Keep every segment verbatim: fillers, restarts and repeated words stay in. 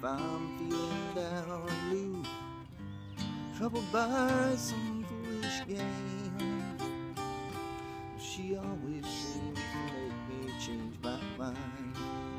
if I'm feeling down or blue, troubled by some foolish game, she always seems to make me change my mind.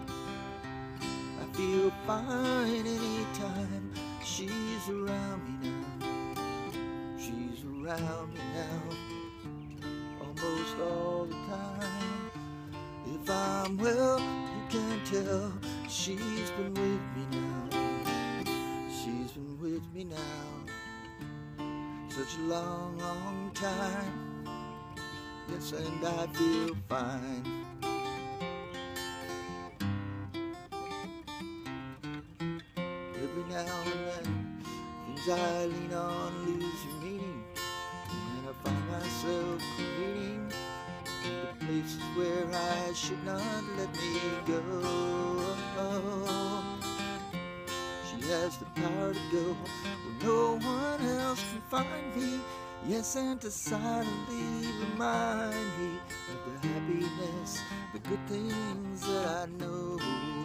I feel fine anytime she's around me now. She's around me now, almost all the time. If I'm well, you can tell she's been with me now. She's been with me now, such a long, long time. Yes, and I feel fine. Every now and then, things I lean on lose your meaning, and I find myself careening to places where I should not let me go. She has the power to go where no one else can find me. Yes, and to silently remind me of the happiness, the good things that I know.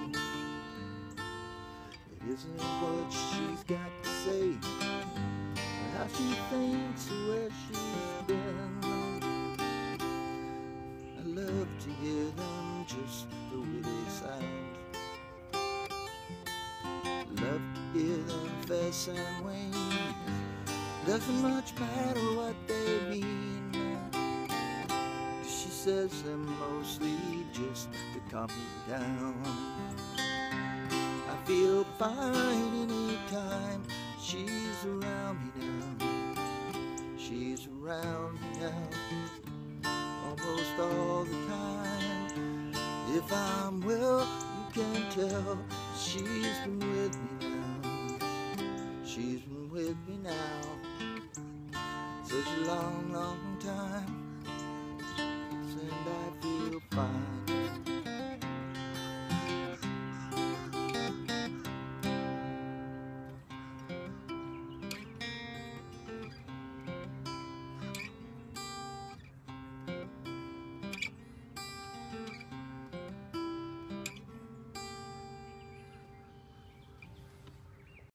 It isn't what she's got to say, but how she thinks of where she's been. I love to hear them just the way they sound. Love to hear them fuss and wane. Doesn't much matter what they mean. She says them mostly just to calm me down. I feel fine anytime she's around me now. She's around me now, almost all the time. If I'm well, you can tell she's been with me now. She's been with me now, such a long, long